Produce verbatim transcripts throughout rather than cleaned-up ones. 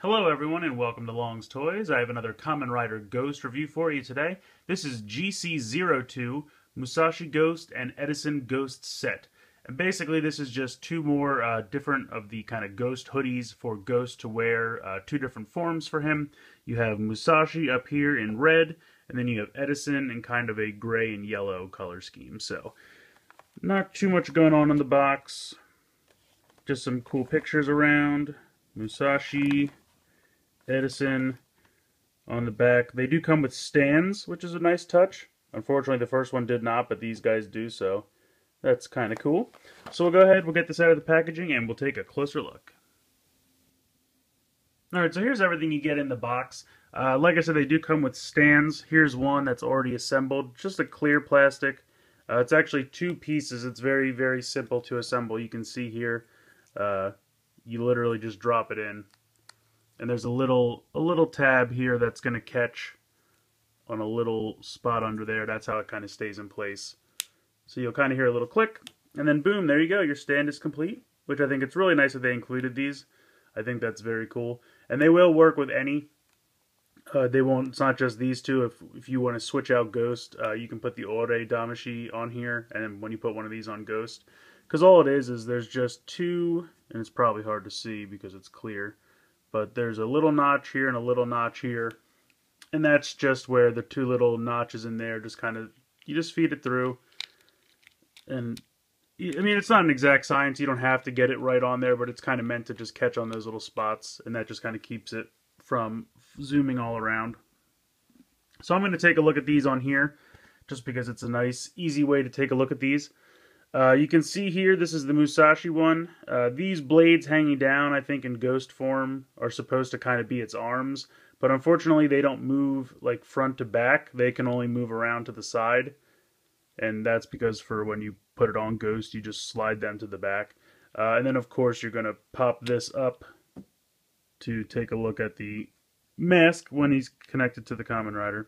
Hello everyone and welcome to Long's Toys. I have another Kamen Rider Ghost review for you today. This is G C zero two Musashi Ghost and Edison Ghost set. And basically this is just two more uh, different of the kind of Ghost hoodies for Ghost to wear, uh, two different forms for him. You have Musashi up here in red, and then you have Edison in kind of a gray and yellow color scheme. So not too much going on in the box. Just some cool pictures around. Musashi, Edison on the back. They do come with stands, which is a nice touch. Unfortunately, the first one did not, but these guys do, so that's kind of cool. So we'll go ahead, we'll get this out of the packaging, and we'll take a closer look. Alright, so here's everything you get in the box. Uh, like I said, they do come with stands. Here's one that's already assembled, just a clear plastic. Uh, it's actually two pieces. It's very, very simple to assemble. You can see here, uh, you literally just drop it in. And there's a little a little tab here that's going to catch on a little spot under there. That's how it kind of stays in place. So you'll kind of hear a little click, and then boom, there you go. Your stand is complete, which I think it's really nice that they included these. I think that's very cool. And they will work with any. Uh, they won't. It's not just these two. If if you want to switch out Ghost, uh, you can put the Ore Damashi on here, and then when you put one of these on Ghost, because all it is is there's just two, and it's probably hard to see because it's clear. But there's a little notch here and a little notch here. And that's just where the two little notches in there just kind of, you just feed it through. And, I mean, it's not an exact science. You don't have to get it right on there, but it's kind of meant to just catch on those little spots. And that just kind of keeps it from zooming all around. So I'm going to take a look at these on here, just because it's a nice, easy way to take a look at these. Uh, you can see here, this is the Musashi one. Uh, these blades hanging down, I think in Ghost form, are supposed to kind of be its arms. But unfortunately, they don't move like front to back. They can only move around to the side. And that's because for when you put it on Ghost, you just slide them to the back. Uh, and then, of course, you're going to pop this up to take a look at the mask when he's connected to the Kamen Rider.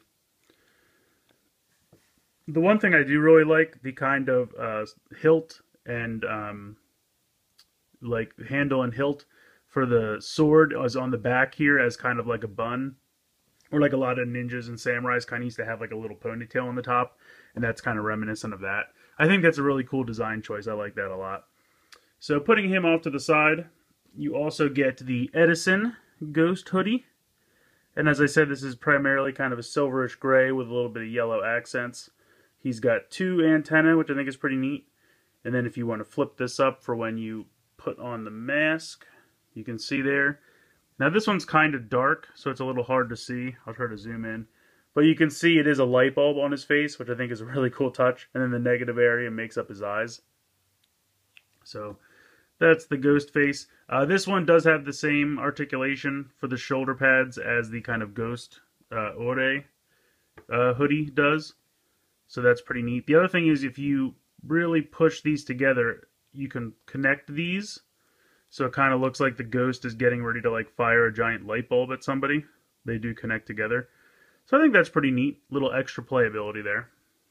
The one thing I do really like, the kind of uh, hilt and um, like handle and hilt for the sword is on the back here as kind of like a bun, or like a lot of ninjas and samurais kind of used to have like a little ponytail on the top, and that's kind of reminiscent of that. I think that's a really cool design choice. I like that a lot. So putting him off to the side, you also get the Edison Ghost hoodie, and as I said, this is primarily kind of a silverish gray with a little bit of yellow accents. He's got two antennae, which I think is pretty neat. And then if you want to flip this up for when you put on the mask, you can see there. Now this one's kind of dark, so it's a little hard to see. I'll try to zoom in. But you can see it is a light bulb on his face, which I think is a really cool touch. And then the negative area makes up his eyes. So that's the Ghost face. Uh, this one does have the same articulation for the shoulder pads as the kind of Ghost uh, Ore uh, hoodie does. So that's pretty neat. The other thing is if you really push these together, you can connect these. So it kind of looks like the Ghost is getting ready to like fire a giant light bulb at somebody. They do connect together. So I think that's pretty neat. Little extra playability there.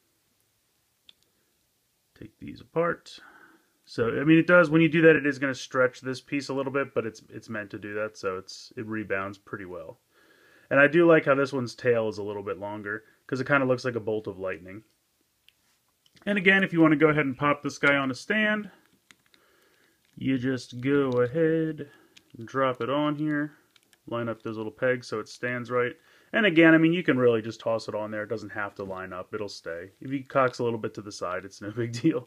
Take these apart. So, I mean, it does, when you do that, it is going to stretch this piece a little bit, but it's it's meant to do that, so it's it rebounds pretty well. And I do like how this one's tail is a little bit longer, because it kind of looks like a bolt of lightning. And again, if you want to go ahead and pop this guy on a stand, you just go ahead and drop it on here. Line up those little pegs so it stands right. And again, I mean, you can really just toss it on there. It doesn't have to line up. It'll stay. If he cocks a little bit to the side, it's no big deal.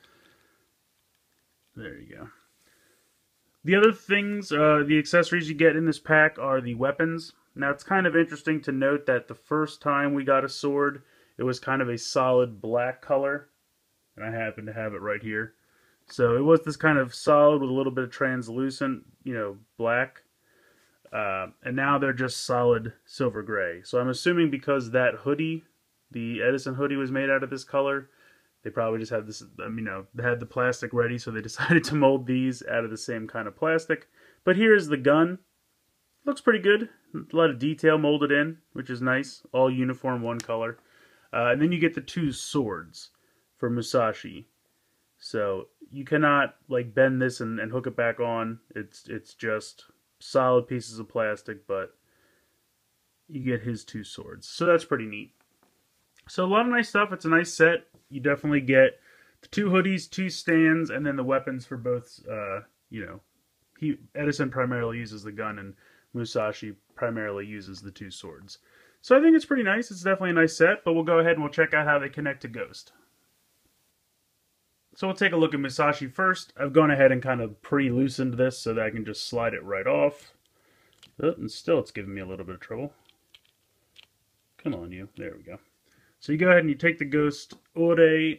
There you go. The other things, uh, the accessories you get in this pack are the weapons. Now, it's kind of interesting to note that the first time we got a sword, it was kind of a solid black color. And I happen to have it right here. So it was this kind of solid with a little bit of translucent, you know, black. Uh, and now they're just solid silver gray. So I'm assuming because that hoodie, the Edison hoodie, was made out of this color, they probably just had this, um, you know, they had the plastic ready, so they decided to mold these out of the same kind of plastic. But here's the gun. Looks pretty good. A lot of detail molded in, which is nice. All uniform, one color. Uh, and then you get the two swords for Musashi. So you cannot like bend this and, and hook it back on. It's it's just solid pieces of plastic, but you get his two swords. So that's pretty neat. So a lot of nice stuff. It's a nice set. You definitely get the two hoodies, two stands, and then the weapons for both, uh, you know, he Edison primarily uses the gun and Musashi primarily uses the two swords. So I think it's pretty nice. It's definitely a nice set, but we'll go ahead and we'll check out how they connect to Ghost. So we'll take a look at Musashi first. I've gone ahead and kind of pre-loosened this so that I can just slide it right off. Oh, and still it's giving me a little bit of trouble. Come on, you. There we go. So you go ahead and you take the Ghost Ore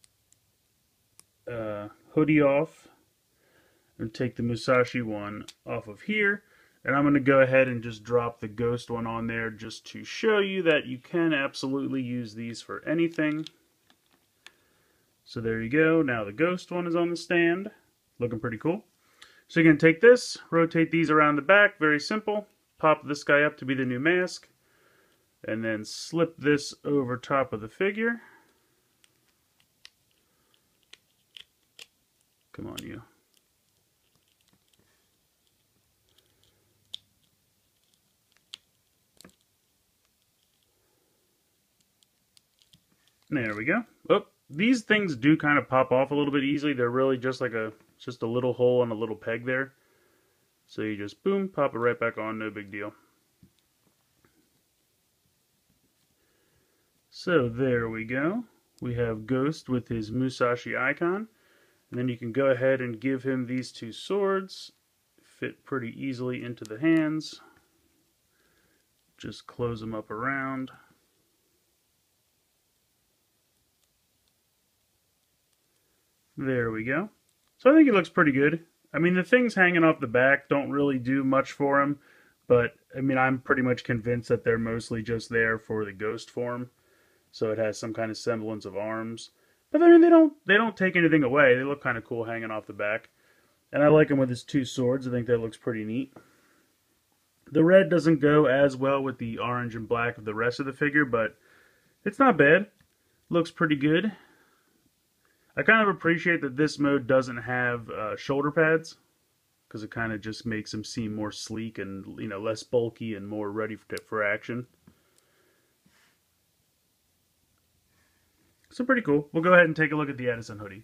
uh, hoodie off and take the Musashi one off of here. And I'm going to go ahead and just drop the Ghost one on there just to show you that you can absolutely use these for anything. So there you go. Now the Ghost one is on the stand. Looking pretty cool. So you're going to take this, rotate these around the back. Very simple. Pop this guy up to be the new mask. And then slip this over top of the figure. Come on, you. There we go. Oh, these things do kind of pop off a little bit easily. They're really just like a just a little hole and a little peg there. So you just boom, pop it right back on, no big deal. So there we go. We have Ghost with his Musashi icon. And then you can go ahead and give him these two swords. Fit pretty easily into the hands. Just close them up around. There we go. So I think he looks pretty good. I mean, the things hanging off the back don't really do much for him. But, I mean, I'm pretty much convinced that they're mostly just there for the Ghost form. So it has some kind of semblance of arms. But, I mean, they don't they don't take anything away. They look kind of cool hanging off the back. And I like him with his two swords. I think that looks pretty neat. The red doesn't go as well with the orange and black of the rest of the figure, but it's not bad. Looks pretty good. I kind of appreciate that this mode doesn't have uh, shoulder pads, because it kind of just makes him seem more sleek and, you know, less bulky and more ready for, for action. So pretty cool. We'll go ahead and take a look at the Edison hoodie.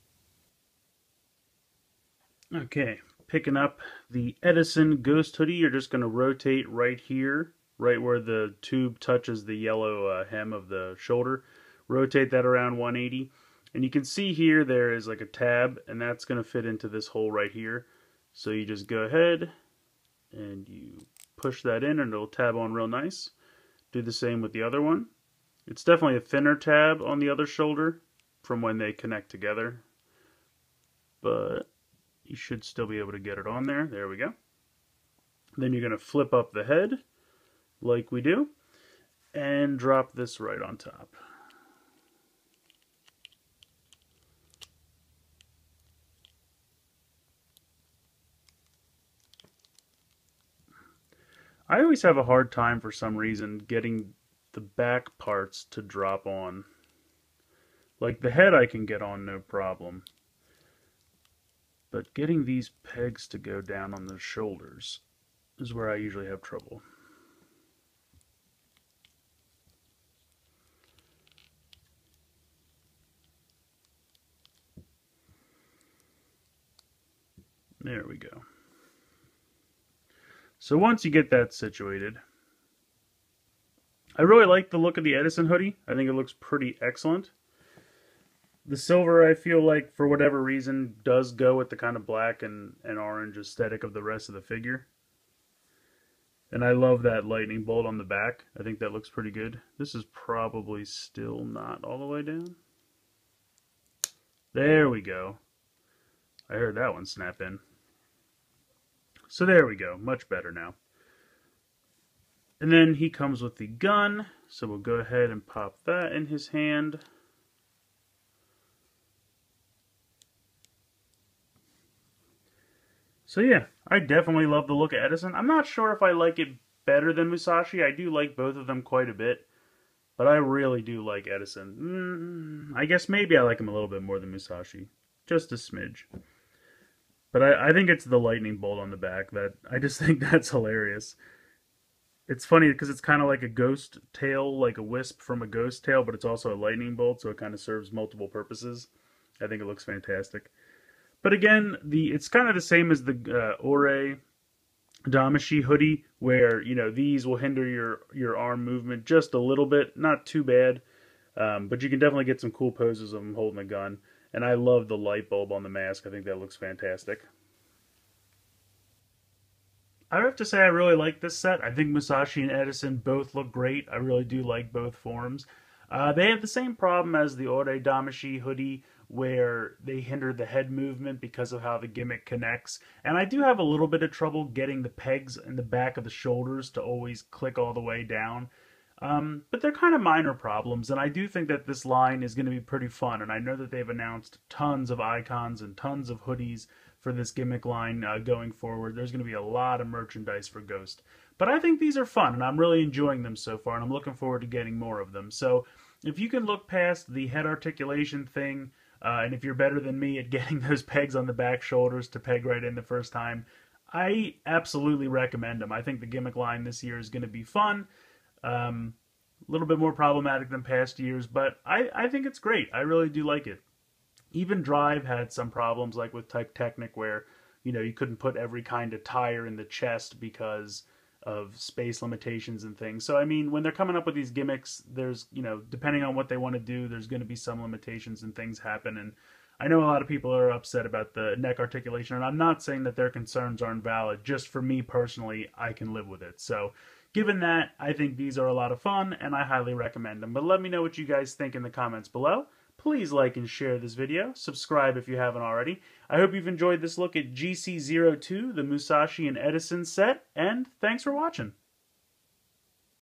Okay, picking up the Edison Ghost hoodie, you're just going to rotate right here, right where the tube touches the yellow uh, hem of the shoulder. Rotate that around one eighty. And you can see here there is like a tab, and that's going to fit into this hole right here. So you just go ahead and you push that in and it'll tab on real nice. Do the same with the other one. It's definitely a thinner tab on the other shoulder from when they connect together. But you should still be able to get it on there. There we go. Then you're going to flip up the head like we do and drop this right on top. I always have a hard time for some reason getting the back parts to drop on. Like the head I can get on no problem. But getting these pegs to go down on the shoulders is where I usually have trouble. There we go. So once you get that situated, I really like the look of the Edison hoodie. I think it looks pretty excellent. The silver, I feel like, for whatever reason, does go with the kind of black and, and orange aesthetic of the rest of the figure. And I love that lightning bolt on the back. I think that looks pretty good. This is probably still not all the way down. There we go. I heard that one snap in. So there we go, much better now. And then he comes with the gun, so we'll go ahead and pop that in his hand. So yeah, I definitely love the look of Edison. I'm not sure if I like it better than Musashi. I do like both of them quite a bit, but I really do like Edison. Mm, I guess maybe I like him a little bit more than Musashi, just a smidge. But I, I think it's the lightning bolt on the back that I just think that's hilarious. It's funny because it's kind of like a ghost tail, like a wisp from a ghost tail, but it's also a lightning bolt, so it kind of serves multiple purposes. I think it looks fantastic. But again, the it's kind of the same as the uh, Ore Damashi hoodie, where you know these will hinder your your arm movement just a little bit, not too bad, um, but you can definitely get some cool poses of them holding a gun. And I love the light bulb on the mask. I think that looks fantastic. I have to say I really like this set. I think Musashi and Edison both look great. I really do like both forms. Uh, they have the same problem as the Ore Damashi hoodie, where they hinder the head movement because of how the gimmick connects. And I do have a little bit of trouble getting the pegs in the back of the shoulders to always click all the way down. Um, but they're kind of minor problems, and I do think that this line is going to be pretty fun. And I know that they've announced tons of icons and tons of hoodies for this gimmick line uh, going forward. There's going to be a lot of merchandise for Ghost. But I think these are fun, and I'm really enjoying them so far, and I'm looking forward to getting more of them. So if you can look past the head articulation thing, uh, and if you're better than me at getting those pegs on the back shoulders to peg right in the first time, I absolutely recommend them. I think the gimmick line this year is going to be fun. Um, a little bit more problematic than past years, but I, I think it's great. I really do like it. Even Drive had some problems, like with Type Technic, where you know you couldn't put every kind of tire in the chest because of space limitations and things. So I mean, when they're coming up with these gimmicks, there's you know depending on what they want to do, there's going to be some limitations and things happen. And I know a lot of people are upset about the neck articulation, and I'm not saying that their concerns aren't valid. Just for me personally, I can live with it. So given that, I think these are a lot of fun, and I highly recommend them. But let me know what you guys think in the comments below. Please like and share this video. Subscribe if you haven't already. I hope you've enjoyed this look at G C zero two, the Musashi and Edison set, and thanks for watching.